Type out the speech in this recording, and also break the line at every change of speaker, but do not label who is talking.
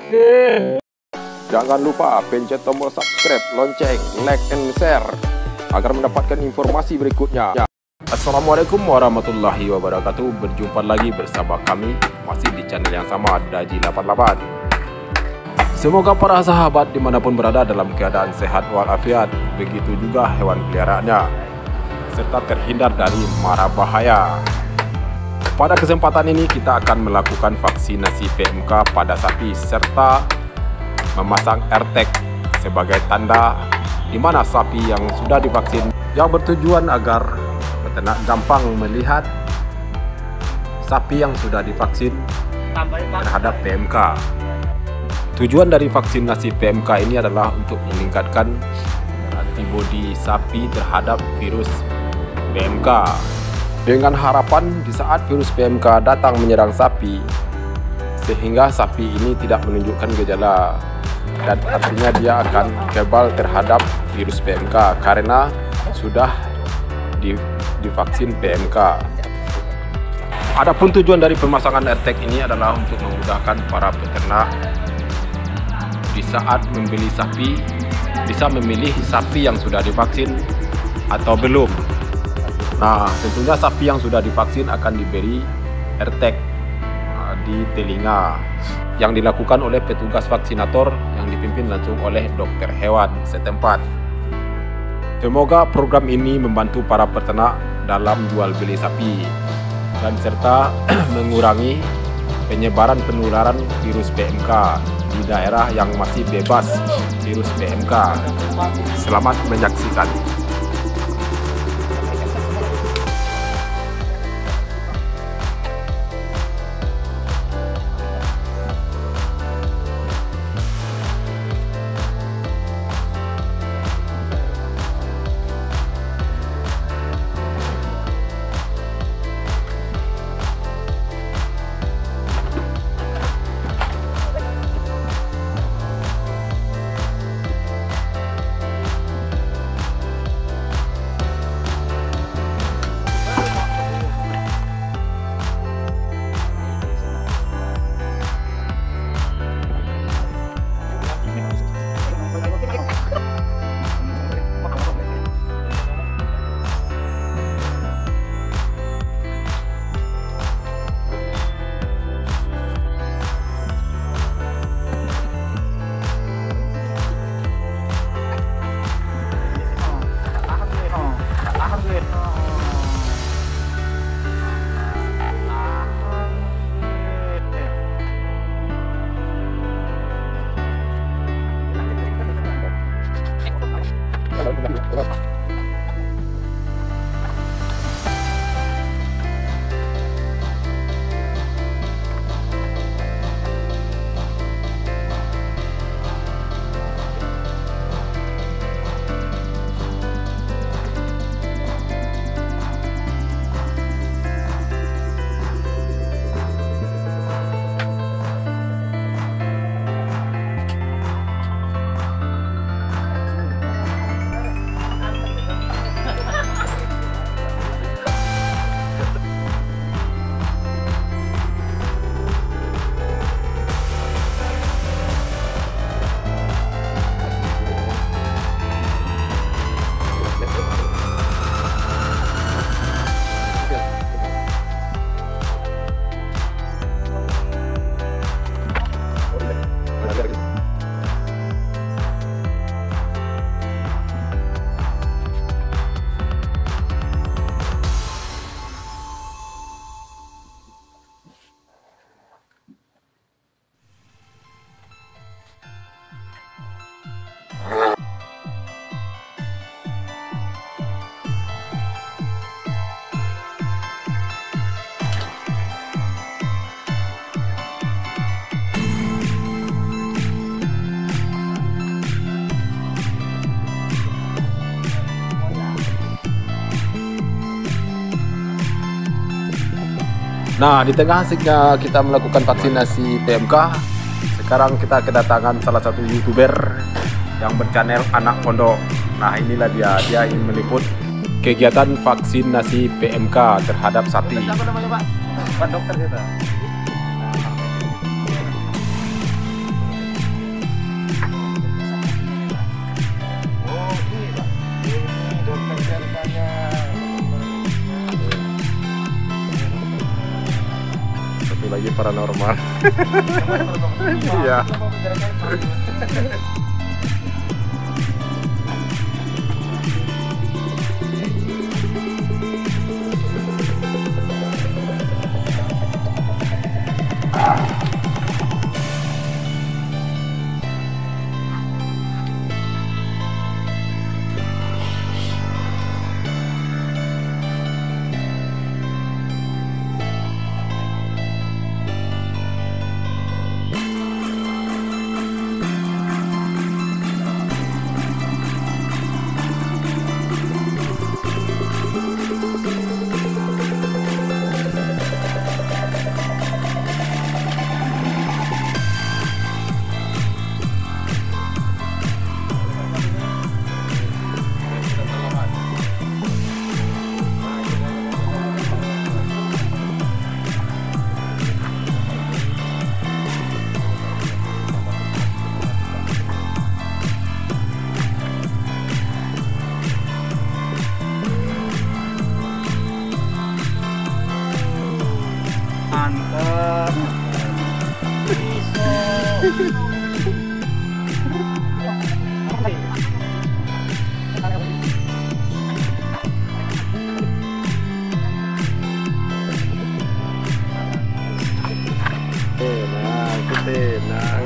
Jangan lupa pencet tombol subscribe, lonceng, like, and share agar mendapatkan informasi berikutnya. Assalamualaikum warahmatullahi wabarakatuh. Berjumpa lagi bersama kami masih di channel yang sama, Daji 88. Semoga para sahabat dimanapun berada dalam keadaan sehat walafiat, begitu juga hewan peliharaannya, serta terhindar dari mara bahaya. Pada kesempatan ini kita akan melakukan vaksinasi PMK pada sapi serta memasang AirTag sebagai tanda di mana sapi yang sudah divaksin, yang bertujuan agar peternak gampang melihat sapi yang sudah divaksin terhadap PMK. Tujuan dari vaksinasi PMK ini adalah untuk meningkatkan antibodi sapi terhadap virus PMK, dengan harapan di saat virus PMK datang menyerang sapi, sehingga sapi ini tidak menunjukkan gejala, dan artinya dia akan kebal terhadap virus PMK karena sudah divaksin PMK. Adapun tujuan dari pemasangan AirTag ini adalah untuk memudahkan para peternak di saat membeli sapi, bisa memilih sapi yang sudah divaksin atau belum. Nah, tentunya sapi yang sudah divaksin akan diberi AirTag di telinga yang dilakukan oleh petugas vaksinator yang dipimpin langsung oleh dokter hewan setempat. Semoga program ini membantu para peternak dalam jual beli sapi dan serta mengurangi penyebaran penularan virus PMK di daerah yang masih bebas virus PMK. Selamat menyaksikan. Nah, di tengah asiknya kita melakukan vaksinasi PMK, sekarang kita kedatangan salah satu YouTuber yang berchannel Anak Pondok. Nah, inilah dia ingin meliput kegiatan vaksinasi PMK terhadap sapi.
Apa namanya, Pak? Pak dokter kita.
satu lagi paranormal. Iya.
Mantap.
Nah, kita nah.